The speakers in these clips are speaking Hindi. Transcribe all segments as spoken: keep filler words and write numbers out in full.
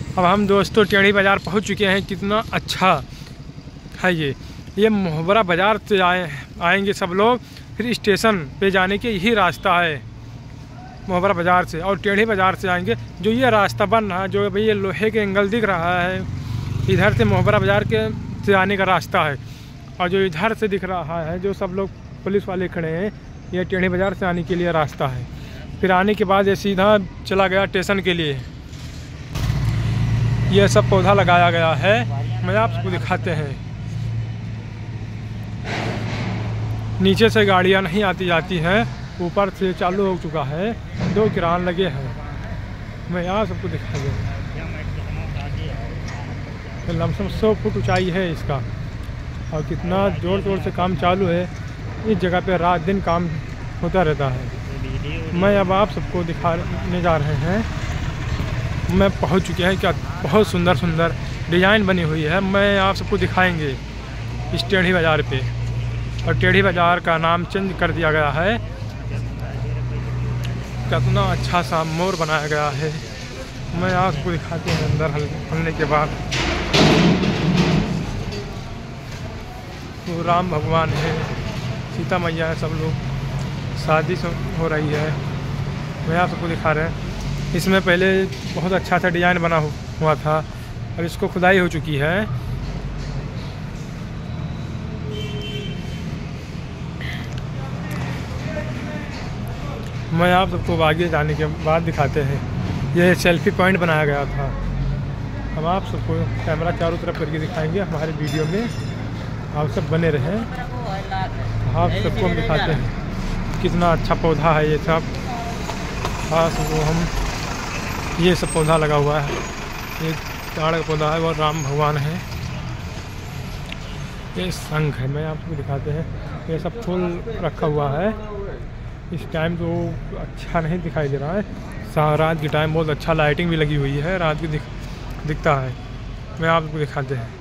अब हम दोस्तों टेढ़ी बाज़ार पहुंच चुके हैं। कितना अच्छा है ये ये मोहबरा बाज़ार से आए आएंगे सब लोग, फिर स्टेशन पे जाने के यही रास्ता है मोहबरा बाज़ार से। और टेढ़ी बाज़ार से आएंगे, जो ये रास्ता बन रहा है, जो भाई ये लोहे के एंगल दिख रहा है, इधर से मोहबरा बाज़ार के से आने का रास्ता है। और जो इधर से दिख रहा है, जो सब लोग पुलिस वाले खड़े हैं, ये टेढ़ी बाज़ार से आने के लिए रास्ता है। फिर आने के बाद ये सीधा चला गया स्टेशन के लिए। यह सब पौधा लगाया गया है, मैं आप सबको दिखाते हैं। नीचे से गाड़ियां नहीं आती जाती हैं, ऊपर से चालू हो चुका है। दो किरान लगे हैं, मैं यहाँ सबको दिखा दूँ। लमसम सौ फुट ऊंचाई है इसका, और कितना जोर जोर से काम चालू है। इस जगह पे रात दिन काम होता रहता है। मैं अब आप सबको दिखाने जा रहे हैं। मैं पहुंच चुके हैं, क्या बहुत सुंदर सुंदर डिज़ाइन बनी हुई है, मैं आप सबको दिखाएंगे इस टेढ़ी बाज़ार पे। और टेढ़ी बाज़ार का नाम चेंज कर दिया गया है। कितना अच्छा सा मोर बनाया गया है, मैं आपको दिखाते हैं अंदर हलने के बाद। तो राम भगवान है, सीता मैया है, सब लोग शादी हो रही है, मैं आप सबको दिखा रहे हैं। इसमें पहले बहुत अच्छा सा डिज़ाइन बना हुआ था, अब इसको खुदाई हो चुकी है। मैं आप सबको आगे जाने के बाद दिखाते हैं। यह सेल्फी पॉइंट बनाया गया था। हम आप सबको कैमरा चारों तरफ करके दिखाएंगे हमारे वीडियो में, आप सब बने रहें। आप सबको हम दिखाते हैं कितना अच्छा पौधा है ये सब। हाँ सबको हम ये सब पौधा लगा हुआ है, ये ताड़ का पौधा है, और राम भगवान है। ये शंख है, मैं आपको दिखाते हैं। ये सब फूल रखा हुआ है। इस टाइम तो अच्छा नहीं दिखाई दे रहा है, रात के टाइम बहुत अच्छा लाइटिंग भी लगी हुई है, रात की दिख दिखता है। मैं आपको दिखाते हैं।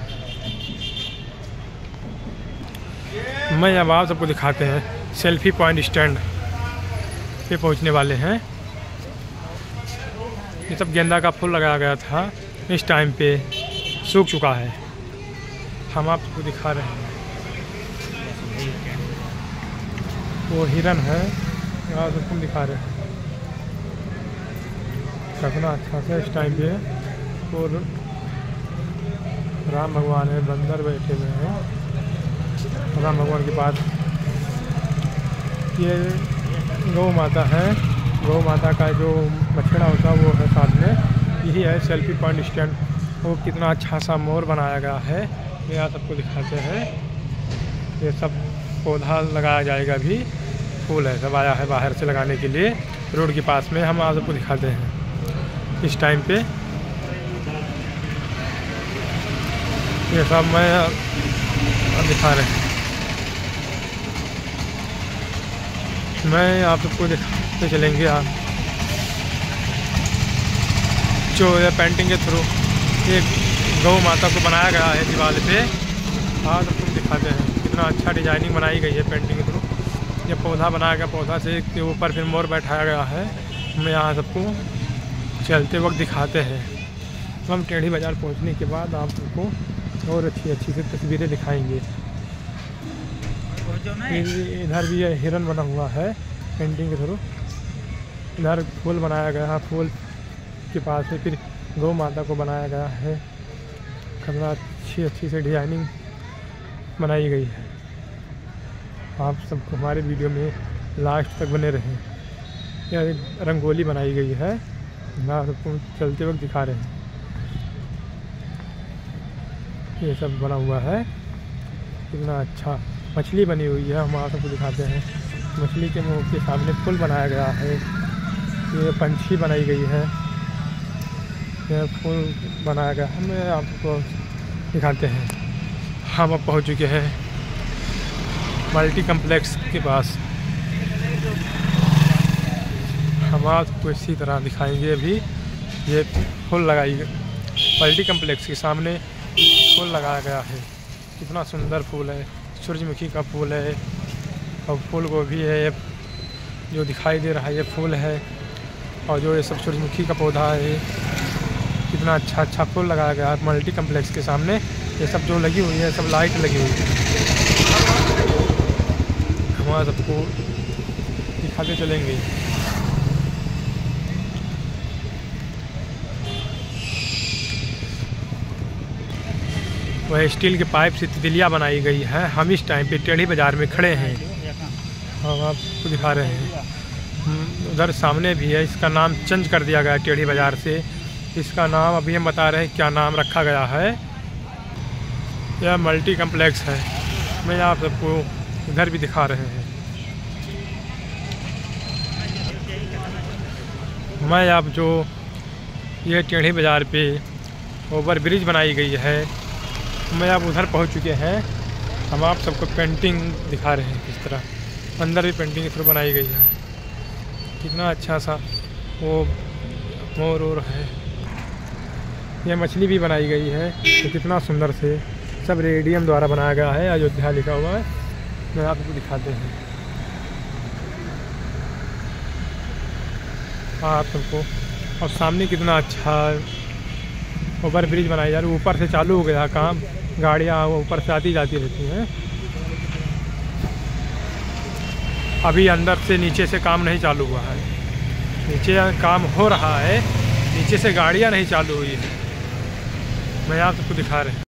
मैं अब आप सबको दिखाते हैं सेल्फी पॉइंट स्टैंड पे पहुंचने वाले हैं। ये सब गेंदा का फूल लगाया गया था, इस टाइम पे सूख चुका है। हम आपको दिखा रहे हैं, वो हिरन है, यहाँ सबको दिखा रहे हैं कितना अच्छा सा इस टाइम पे। और राम भगवान है, बंदर बैठे हुए हैं राम भगवान के पास। ये गौ माता है, गौ माता का जो बछड़ा होता है वो है साथ में। यही है सेल्फी पॉइंट स्टैंड। वो कितना अच्छा सा मोर बनाया गया है, ये आप सबको दिखाते हैं। ये सब पौधा लगाया जाएगा, भी फूल है सब आया है बाहर से लगाने के लिए रोड के पास में। हम आप सबको दिखाते हैं इस टाइम पे। ये सब मैं दिखा रहे हैं, मैं आप सबको दिखाते चलेंगे। आप जो ये पेंटिंग के थ्रू एक गौ माता को बनाया गया है दीवार पे, आप सबको दिखाते हैं कितना अच्छा डिजाइनिंग बनाई गई है पेंटिंग के थ्रू। ये पौधा बनाया गया, पौधा से के ऊपर फिर मोर बैठाया गया है। मैं यहाँ सबको चलते वक्त दिखाते हैं। तो हम टेढ़ी बाज़ार पहुँचने के बाद आप सबको और अच्छी अच्छी से तस्वीरें दिखाएंगे। इधर भी ये हिरन बना हुआ है पेंटिंग के थ्रू। इधर फूल बनाया गया है, फूल के पास से फिर गौ माता को बनाया गया है। कितना अच्छी अच्छी से डिजाइनिंग बनाई गई है। आप सबको हमारे वीडियो में लास्ट तक बने रहें। यह रंगोली बनाई गई है, ना सबको चलते वक्त दिखा रहे हैं। ये सब बना हुआ है, कितना अच्छा। मछली बनी हुई है, हम आप सबको दिखाते हैं। मछली के मुंह के सामने फूल बनाया गया है। ये पंछी बनाई गई है, ये फूल बनाया गया है। मैं आपको दिखाते हैं। हम अब पहुंच चुके हैं मल्टी कम्प्लेक्स के पास। हम आपको इसी तरह दिखाएंगे। अभी ये फूल लगाई मल्टी कम्प्लेक्स के सामने फूल लगाया गया है। कितना सुंदर फूल है, सूरजमुखी का फूल है, और फूल गोभी है जो दिखाई दे रहा है, ये फूल है। और जो ये सब सूरजमुखी का पौधा है, कितना अच्छा अच्छा फूल लगाया गया है मल्टी कम्प्लेक्स के सामने। ये सब जो लगी हुई है सब लाइट लगी हुई है। हमारा सबको दिखाते चलेंगे। वह स्टील के पाइप से तितलियाँ बनाई गई है। हम इस टाइम पे टेढ़ी बाज़ार में खड़े हैं, हम आपको दिखा रहे हैं। उधर सामने भी है, इसका नाम चेंज कर दिया गया है टेढ़ी बाज़ार से। इसका नाम अभी हम बता रहे हैं क्या नाम रखा गया है। यह मल्टी कम्प्लेक्स है। मैं आप सबको इधर भी दिखा रहे हैं। मैं आप जो ये टेढ़ी बाज़ार पे ओवर ब्रिज बनाई गई है, मैं आप उधर पहुंच चुके हैं। हम आप सबको पेंटिंग दिखा रहे हैं किस तरह अंदर भी पेंटिंग इस तरह बनाई गई है। कितना अच्छा सा वो मोर और है। यह मछली भी बनाई गई है तो कितना सुंदर से सब रेडियम द्वारा बनाया गया है। अयोध्या लिखा हुआ है। मैं आपको दिखाते हैं आप सबको। और सामने कितना अच्छा ओवर ब्रिज बनाई जा रही है। ऊपर से चालू हो गया काम, गाड़ियाँ ऊपर से आती जाती रहती हैं। अभी अंदर से नीचे से काम नहीं चालू हुआ है, नीचे काम हो रहा है, नीचे से गाड़ियाँ नहीं चालू हुई है। मैं आप सबको दिखा रहे हैं।